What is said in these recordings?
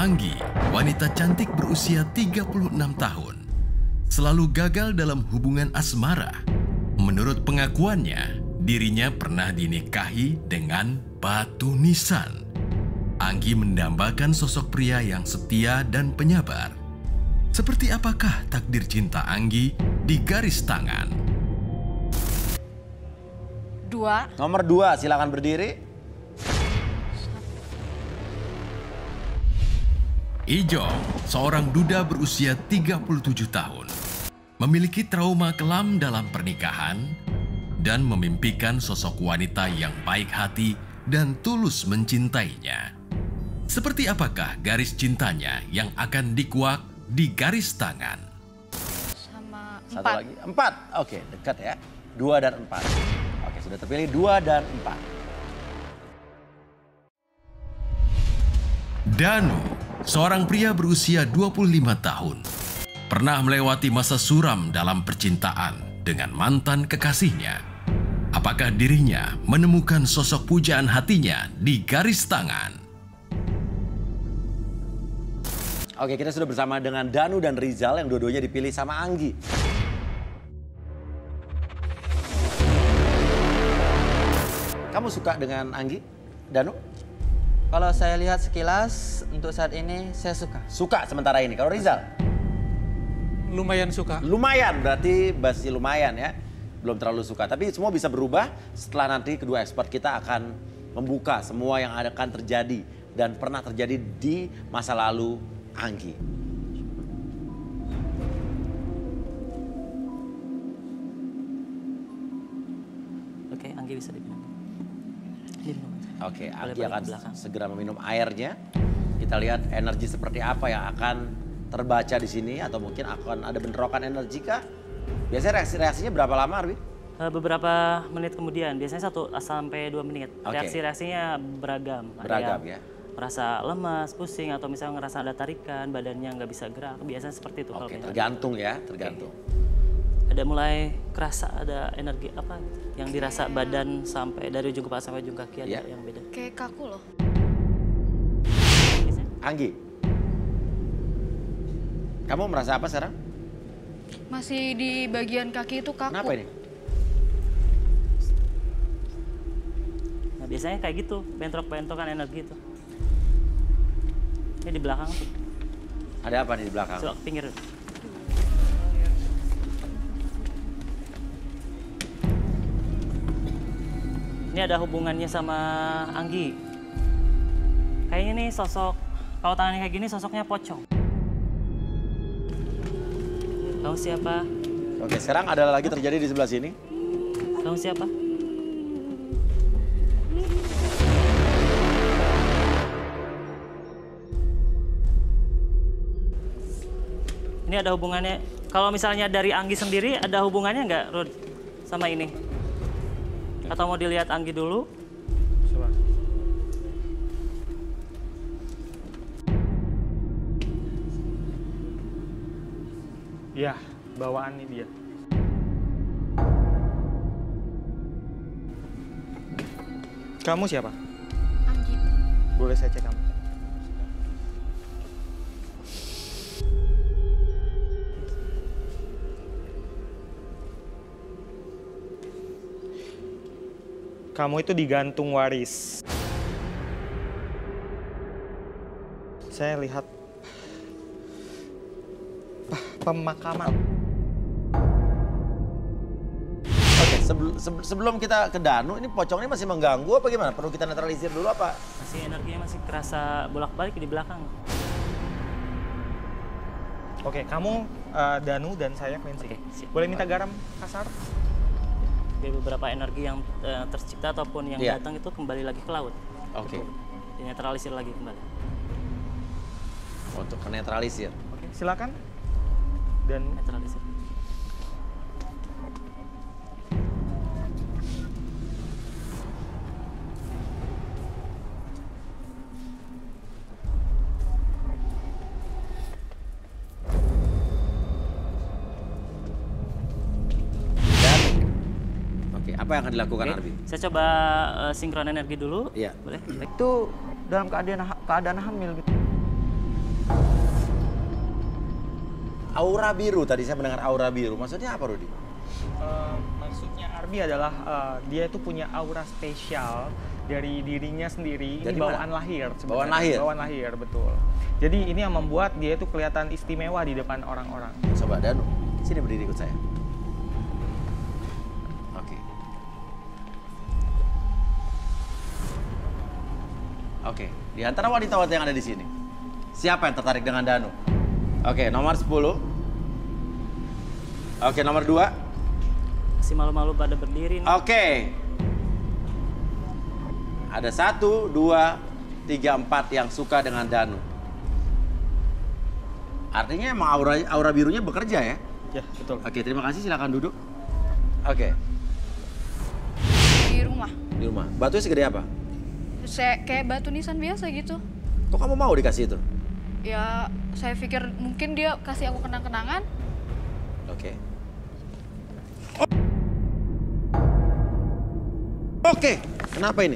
Anggi, wanita cantik berusia 36 tahun, selalu gagal dalam hubungan asmara. Menurut pengakuannya, dirinya pernah dinikahi dengan batu nisan. Anggi mendambakan sosok pria yang setia dan penyabar. Seperti apakah takdir cinta Anggi di garis tangan? Nomor 2, silakan berdiri. Ijong, seorang duda berusia 37 tahun, memiliki trauma kelam dalam pernikahan dan memimpikan sosok wanita yang baik hati dan tulus mencintainya. Seperti apakah garis cintanya yang akan dikuak di garis tangan? Sama 4. Satu lagi, 4. Oke, dekat ya. 2 dan 4. Oke, sudah terpilih 2 dan 4. Danu, seorang pria berusia 25 tahun, pernah melewati masa suram dalam percintaan dengan mantan kekasihnya. Apakah dirinya menemukan sosok pujaan hatinya di garis tangan? Oke, kita sudah bersama dengan Danu dan Rizal yang dua-duanya dipilih sama Anggi. Kamu suka dengan Anggi, Danu? Kalau saya lihat sekilas, untuk saat ini saya suka. Suka sementara ini. Kalau Rizal? Lumayan suka. Lumayan, berarti masih lumayan ya. Belum terlalu suka. Tapi semua bisa berubah setelah nanti kedua expert kita akan membuka semua yang akan terjadi dan pernah terjadi di masa lalu Anggi. Oke, Anggi bisa diminum. Oke, Anggi Boleh akan belakang. segera meminum airnya. Kita lihat energi seperti apa yang akan terbaca di sini atau mungkin akan ada bentrokan energi kah? Biasanya reaksinya berapa lama, Arbi? Beberapa menit kemudian, biasanya 1 sampai 2 menit. Oke. Reaksinya beragam. Beragam ada ya. yang merasa lemas, pusing, atau misalnya ngerasa ada tarikan, badannya nggak bisa gerak. Biasanya seperti itu. kalau Oke, kayak tergantung ya, tergantung. ada mulai kerasa ada energi apa yang dirasa badan sampai dari ujung kepala sampai ujung kaki ada Iya. yang beda. Kayak kaku loh. Anggi, kamu merasa apa sekarang? Masih di bagian kaki itu kaku. Kenapa ini? Nah, biasanya kayak gitu, bentrok-bentrokan energi itu. Ini di belakang tuh, Ada apa nih di belakang? coba pinggir. Ini ada hubungannya sama Anggi. Kayaknya nih sosok, kalau tangannya kayak gini sosoknya pocong. Kamu siapa? Oke, sekarang ada lagi terjadi di sebelah sini. Kamu siapa? Ini ada hubungannya, kalau misalnya dari Anggi sendiri ada hubungannya nggak, Rud, sama ini? Atau mau dilihat Anggi dulu? Coba. Ya, bawaan nih dia. Kamu siapa? Anggi. Boleh saya cek kamu? Kamu itu digantung waris. Saya lihat pemakaman. Oke, sebelum kita ke Danu, ini pocong ini masih mengganggu apa gimana? Perlu kita netralisir dulu apa? Masih energinya masih kerasa bolak-balik di belakang. Oke, kamu Danu dan saya Quincy. Oke, siap. Boleh minta garam kasar? Biar beberapa energi yang tercipta ataupun yang Iya. datang itu kembali lagi ke laut. Oke, Dinetralisir lagi kembali. untuk menetralisir. Oke, silakan. Dan Netralisir. Apa yang akan dilakukan, Oke, Arbi? saya coba sinkron energi dulu. Iya. Boleh? Baik. Itu dalam keadaan hamil gitu. Aura biru, tadi saya mendengar aura biru. Maksudnya apa, Rudi? Maksudnya Arbi adalah dia itu punya aura spesial dari dirinya sendiri. Jadi Ini bawaan lahir sebenarnya. Bawaan lahir? Bawaan lahir, betul. Jadi ini yang membuat dia itu kelihatan istimewa di depan orang-orang. Coba Danu, sini berdiri ikut saya. Oke. Oke, di antara wanita-wanita yang ada di sini, siapa yang tertarik dengan Danu? Oke, nomor 10. Oke, nomor 2. Masih malu-malu pada berdiri nih. Oke. Ada 1, 2, 3, 4 yang suka dengan Danu. Artinya emang aura birunya bekerja ya? Ya, betul. Oke, terima kasih. Silakan duduk. Oke, Di rumah. di rumah. Batunya segede apa? Kayak batu nisan biasa gitu. Kok kamu mau dikasih itu? Ya, saya pikir mungkin dia kasih aku kenang-kenangan. Oke. Oke, kenapa ini?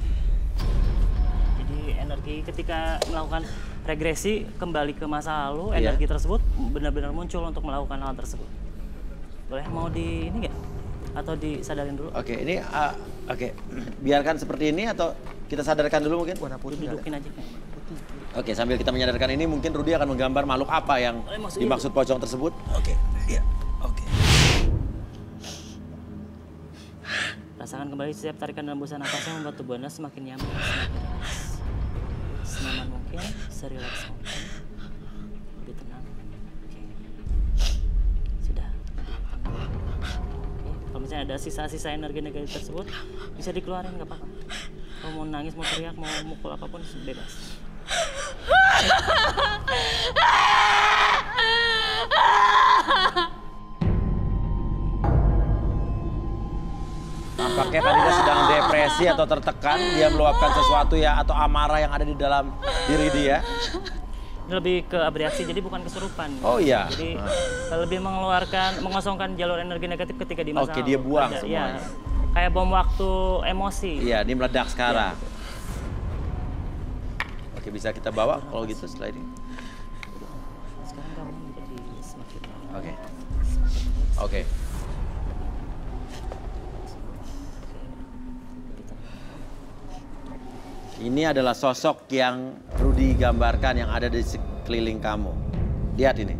Jadi energi ketika melakukan regresi kembali ke masa lalu, Iya. energi tersebut benar-benar muncul untuk melakukan hal tersebut. Boleh mau di ini nggak? Atau disadarin dulu? Oke, ini oke. Biarkan seperti ini atau kita sadarkan dulu mungkin? Warna putih ada. Dudukin aja kan. Oke, sambil kita menyadarkan ini mungkin Rudi akan menggambar makhluk apa yang Maksudnya dimaksud pocong tersebut. Oke, iya. Oke. Rasakan kembali setiap tarikan dan hembusan nafas yang membuat tubuh Anda semakin nyaman, semakin rileks. Senyaman mungkin, serileks mungkin. Lebih tenang. Oke. Sudah. Oke. Kalau misalnya ada sisa-sisa energi negatif tersebut, bisa dikeluarin nggak apa-apa. Kalau mau nangis, mau teriak, mau mukul apapun, bebas. Nampaknya kan dia sedang depresi atau tertekan, dia meluapkan sesuatu ya atau amarah yang ada di dalam diri dia. Ini lebih ke bereaksi, jadi bukan kesurupan. Oh iya. Jadi lebih mengosongkan jalur energi negatif ketika di masa Oke, dia buang Ada, semuanya. ya, kayak bom waktu emosi. Iya, ini meledak sekarang. Oke, bisa kita bawa kalau gitu setelah ini. Sekarang kamu menjadi semakin Oke. Oke. Ini adalah sosok yang Rudi gambarkan yang ada di sekeliling kamu. Lihat ini.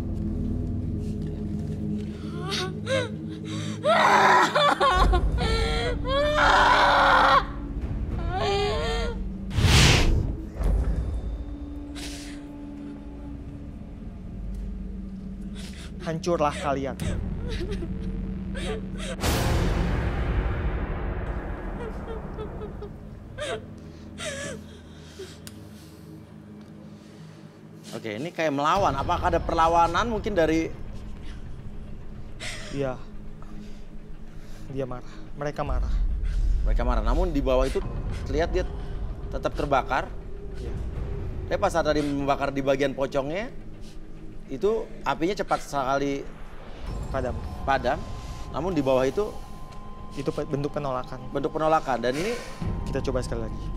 Hancurlah kalian. Oke, ini kayak melawan. Apakah ada perlawanan mungkin dari... Iya. Dia marah. Mereka marah. Mereka marah. Namun di bawah itu terlihat dia tetap terbakar. Iya. Tapi pas saat tadi membakar di bagian pocongnya, itu apinya cepat sekali Padam. padam. Namun di bawah itu Itu bentuk penolakan. bentuk penolakan. Dan ini, Kita coba sekali lagi.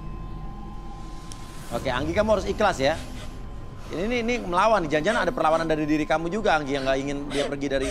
oke Anggi kamu harus ikhlas ya. Ini melawan. Jangan-jangan ada perlawanan dari diri kamu juga Anggi yang nggak ingin dia pergi dari...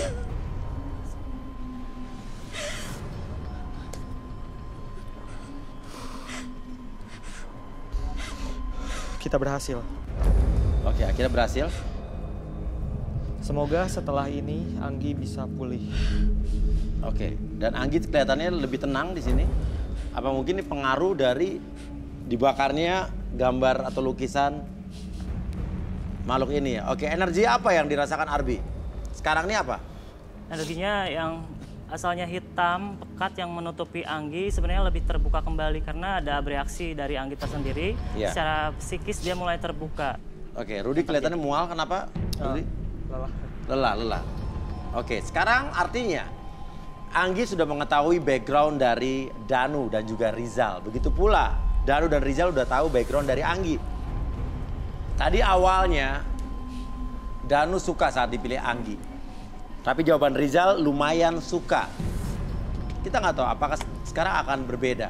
Kita berhasil. Oke, akhirnya berhasil. Semoga setelah ini Anggi bisa pulih. Oke, dan Anggi kelihatannya lebih tenang di sini. Apa mungkin ini pengaruh dari dibakarnya gambar atau lukisan makhluk ini ya? Oke, energi apa yang dirasakan Arbi? Sekarang ini apa? energinya yang asalnya hitam, pekat yang menutupi Anggi sebenarnya lebih terbuka kembali karena ada bereaksi dari Anggi tersendiri. Iya. Secara psikis dia mulai terbuka. Oke, Rudi kelihatannya mual. Kenapa? Rudi? Lelah. Lelah. Oke, sekarang artinya Anggi sudah mengetahui background dari Danu dan juga Rizal. Begitu pula Danu dan Rizal udah tahu background dari Anggi. Tadi awalnya Danu suka saat dipilih Anggi. Tapi jawaban Rizal lumayan suka. Kita nggak tahu apakah sekarang akan berbeda.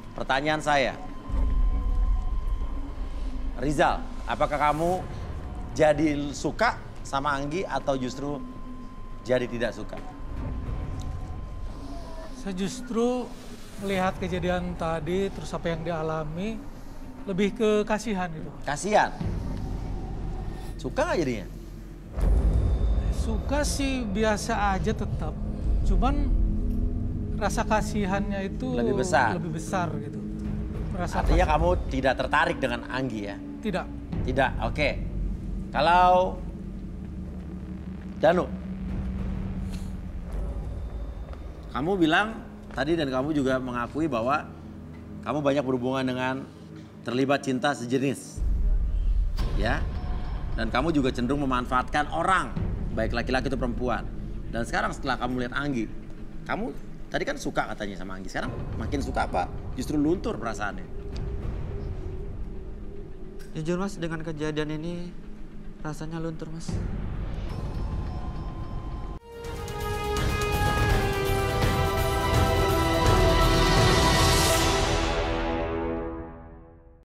Pertanyaan saya, Rizal, apakah kamu jadi suka sama Anggi atau justru jadi tidak suka? Saya justru melihat kejadian tadi, terus apa yang dialami, lebih ke kasihan gitu. Kasihan. Suka nggak jadinya? Suka sih biasa aja tetap, cuman rasa kasihannya itu Lebih besar. Lebih besar gitu. Artinya kamu tidak tertarik dengan Anggi ya? Tidak. Tidak, oke. Kalau Danu, kamu bilang tadi dan kamu juga mengakui bahwa kamu banyak berhubungan dengan terlibat cinta sejenis. Ya. Dan kamu juga cenderung memanfaatkan orang, baik laki-laki atau perempuan. Dan sekarang setelah kamu lihat Anggi, kamu tadi kan suka katanya sama Anggi. Sekarang makin suka apa? Justru luntur perasaannya. Jujur mas, dengan kejadian ini rasanya luntur mas.